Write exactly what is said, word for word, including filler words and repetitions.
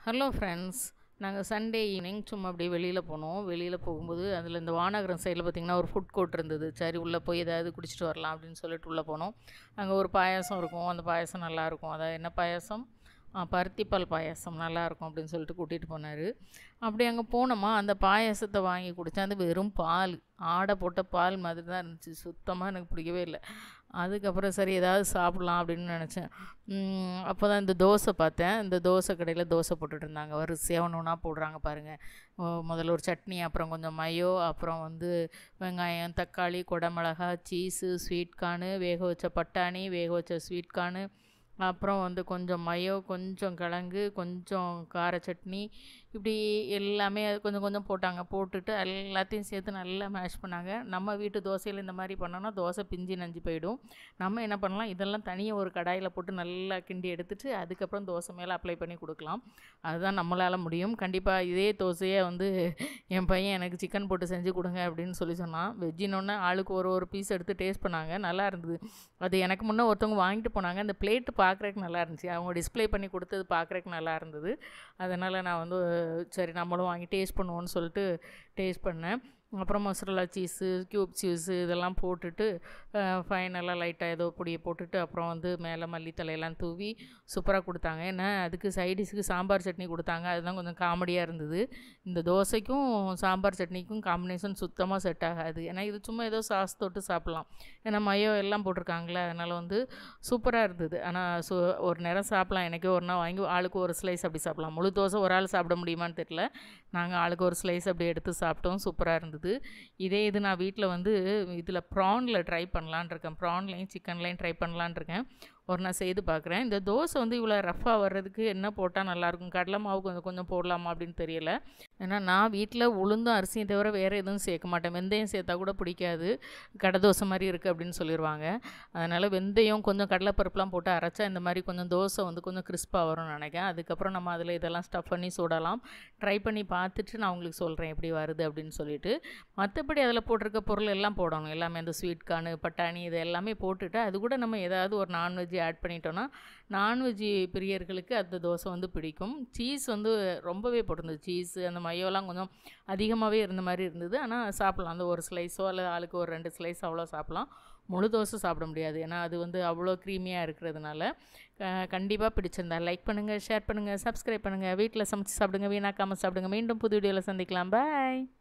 Hello friends, நாங்கள் Sunday evening சும்மா அப்படியே வெளியில் போனோம். வெளியில் போகும்போது அதில் இந்த வானகரம் சைடில் பார்த்திங்கன்னா ஒரு ஃபுட் கோர்ட் இருந்தது. சரி உள்ளே போய் ஏதாவது குடிச்சிட்டு வரலாம் அப்படின்னு சொல்லிட்டு உள்ளே போனோம். அங்கே ஒரு பாயாசம் இருக்கும். அந்த பாயாசம் நல்லாயிருக்கும். அதாவது என்ன பாயாசம்? பருத்திப்பால் பாயாசம் நல்லாயிருக்கும் அப்படின்னு சொல்லிட்டு கூட்டிகிட்டு போனார். அப்படி அங்கே போனோமா, அந்த பாயாசத்தை வாங்கி குடித்தேன். அது வெறும் பால், ஆடை போட்ட பால் மாதிரி தான் இருந்துச்சு. சுத்தமாக எனக்கு பிடிக்கவே இல்லை. அதுக்கப்புறம் சரி ஏதாவது சாப்பிட்லாம் அப்படின்னு நினச்சேன். அப்போ தான் இந்த தோசை பார்த்தேன். இந்த தோசை கடையில் தோசை போட்டுட்டு இருந்தாங்க. வரிசையாக ஒன்று ஒன்றா போடுறாங்க பாருங்கள். முதல்ல ஒரு சட்னி, அப்புறம் கொஞ்சம் மயோ, அப்புறம் வந்து வெங்காயம், தக்காளி, குடமிளகா, சீஸு, ஸ்வீட் கார்னு, வேக வச்ச பட்டாணி, வேக வச்ச ஸ்வீட் கார்னு, அப்புறம் வந்து கொஞ்சம் மயோ, கொஞ்சம் கிழங்கு, கொஞ்சம் கார சட்னி, இப்படி எல்லாமே கொஞ்சம் கொஞ்சம் போட்டாங்க. போட்டுட்டு எல்லாத்தையும் சேர்த்து நல்லா மேஷ் பண்ணாங்க. நம்ம வீட்டு தோசையில் இந்த மாதிரி பண்ணோன்னா தோசை பிஞ்சு நஞ்சு போயிடும். நம்ம என்ன பண்ணலாம், இதெல்லாம் தனியாக ஒரு கடாயில் போட்டு நல்லா கிண்டி எடுத்துட்டு அதுக்கப்புறம் தோசை மேலே அப்ளை பண்ணி கொடுக்கலாம். அதுதான் நம்மளால் முடியும். கண்டிப்பாக இதே தோசையை வந்து என் பையன் எனக்கு சிக்கன் போட்டு செஞ்சு கொடுங்க அப்படின்னு சொல்லி சொன்னான். வெஜ்ஜினோடனே ஆளுக்கு ஒரு ஒரு பீஸ் எடுத்து டேஸ்ட் பண்ணாங்க. நல்லா இருந்தது. அது எனக்கு முன்னே ஒருத்தவங்க வாங்கிட்டு போனாங்க. அந்த பிளேட்டு பார்க்குறதுக்கு நல்லா இருந்துச்சு. அவங்க டிஸ்பிளே பண்ணி கொடுத்தது பார்க்குறதுக்கு நல்லா இருந்தது. அதனால் நான் வந்து சரி நம்மளும் வாங்கி டேஸ்ட் பண்ணுவோன்னு சொல்லிட்டு டேஸ்ட் பண்ணேன். அப்புறம் மொசரல்லா சீஸு, க்யூப் சீஸு இதெல்லாம் போட்டுட்டு ஃபைனலாக லைட்டாக ஏதோ பொடியை போட்டுட்டு அப்புறம் வந்து மேலே மல்லித்தலையெல்லாம் தூவி சூப்பராக கொடுத்தாங்க. ஏன்னா அதுக்கு சைடிஷுக்கு சாம்பார் சட்னி கொடுத்தாங்க. அதுதான் கொஞ்சம் காமெடியாக இருந்தது. இந்த தோசைக்கும் சாம்பார் சட்னிக்கும் காம்பினேஷன் சுத்தமாக செட் ஆகாது. ஏன்னா இது சும்மா ஏதோ சாஸ் தொட்டு சாப்பிட்லாம். ஏன்னா மயோ எல்லாம் போட்டிருக்காங்களே, அதனால் வந்து சூப்பராக இருந்தது. ஆனால் சு ஒரு நேரம் சாப்பிட்லாம். எனக்கே ஒரு நாள் வாங்கி ஆளுக்கு ஒரு ஸ்லைஸ் அப்படி சாப்பிட்லாம். முழு தோசை ஒரு ஆள் சாப்பிட முடியுமான்னு தெரியல. நாங்கள் ஆளுக்கு ஒரு ஸ்லைஸ் அப்படி எடுத்து சாப்பிட்டோம். சூப்பராக இருந்தது. இதே இது நான் வீட்டில் வந்து இதில் ப்ரானில் ட்ரை பண்ணலான் இருக்கேன். ப்ரான்லையும் சிக்கன்லையும் ட்ரை பண்ணலான் இருக்கேன். ஒரு நான் செய்து பார்க்குறேன். இந்த தோசை வந்து இவ்வளோ ரஃப்பாக வர்றதுக்கு என்ன போட்டால் நல்லாயிருக்கும்? கடலை மாவு கொஞ்சம் கொஞ்சம் போடலாமா அப்படின்னு தெரியல. ஏன்னா நான் வீட்டில் உளுந்தும் அரிசியும் தவிர வேறு எதுவும் சேர்க்க மாட்டேன். வெந்தயம் சேர்த்தா கூட பிடிக்காது, கடை தோசை மாதிரி இருக்குது அப்படின்னு சொல்லிடுவாங்க. அதனால் வெந்தயம் கொஞ்சம் கடலைப்பருப்புலாம் போட்டு அரைச்சா இந்த மாதிரி கொஞ்சம் தோசை வந்து கொஞ்சம் கிறிஸ்பாக வரும்னு நினைக்கிறேன். அதுக்கப்புறம் நம்ம அதில் இதெல்லாம் ஸ்டஃப் பண்ணி சுடலாம். ட்ரை பண்ணி பார்த்துட்டு நான் உங்களுக்கு சொல்கிறேன் எப்படி வருது அப்படின்னு சொல்லிட்டு. மற்றபடி அதில் போட்டிருக்க பொருள் எல்லாம் போடணும். எல்லாமே அந்த ஸ்வீட் கார்னு, பட்டாணி இது எல்லாமே போட்டுட்டு அது கூட நம்ம ஏதாவது ஒரு நான்வெஜ் ஆட் பண்ணிட்டோன்னா நான்வெஜ் பிரியர்களுக்கு அந்த தோசை வந்து பிடிக்கும். சீஸ் வந்து ரொம்பவே போட்டிருந்தது. சீஸு அந்த மயோலாம் கொஞ்சம் அதிகமாகவே இருந்த மாதிரி இருந்தது. ஆனால் சாப்பிட்லாம். அந்த ஒரு ஸ்லைஸோ அல்லது ஆளுக்கு ஒரு ரெண்டு ஸ்லைஸ் அவ்வளோ சாப்பிட்லாம். முழு தோசை சாப்பிட முடியாது. ஏன்னா அது வந்து அவ்வளோ க்ரீமியாக இருக்கிறதுனால. கண்டிப்பாக பிடிச்சிருந்தா லைக் பண்ணுங்கள், ஷேர் பண்ணுங்கள், சப்ஸ்கிரைப் பண்ணுங்கள். வீட்டில் சமைச்சு சாப்பிடுங்க, வீணாக்காமல் சாப்பிடுங்க. மீண்டும் புது வீடியோவில் சந்திக்கலாம். பாய்.